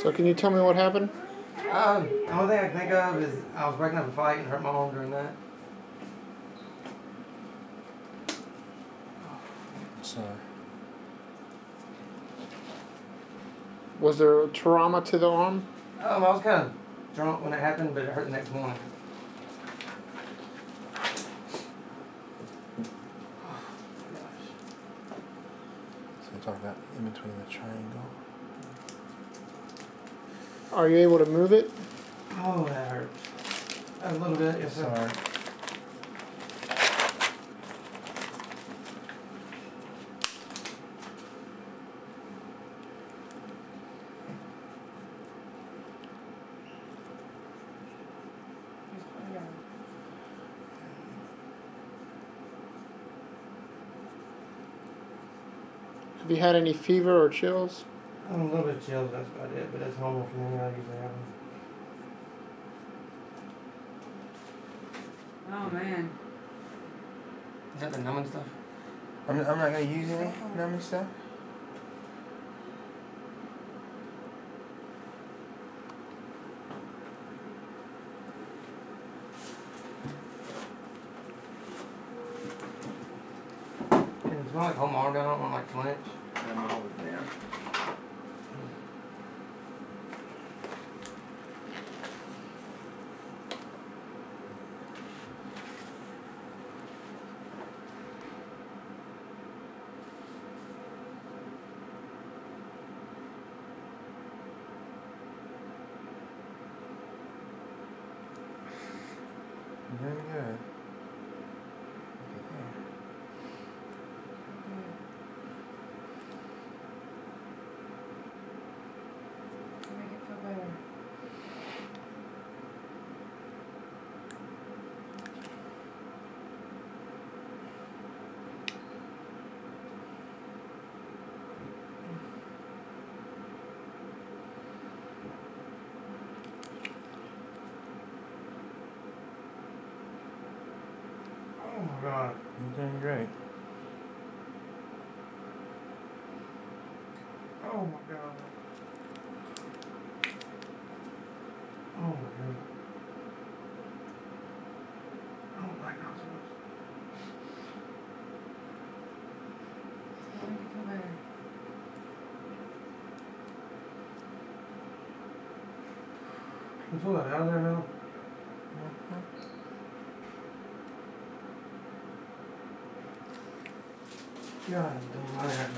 So can you tell me what happened? The only thing I can think of is I was breaking up a fight and hurt my arm during that. Sorry. Was there a trauma to the arm? I was kind of drunk when it happened, but it hurt the next morning. So we're talking about in between the triangle. Are you able to move it? Oh, that hurts. A little bit, yes, sir. Sorry. Have you had any fever or chills? A little bit of chills, that's about it, but that's normal for me. I usually have them. Oh man. Is that the numbing stuff? I'm not gonna use any numbing stuff. Can it smell like home arm down? I don't want like flinch. I'm gonna hold it down. You're doing good. Make it feel better. Oh my god. You're doing great. Oh my god. Oh my god. Oh my god. Make it feel better. Can you pull that out of there now? God damn, I have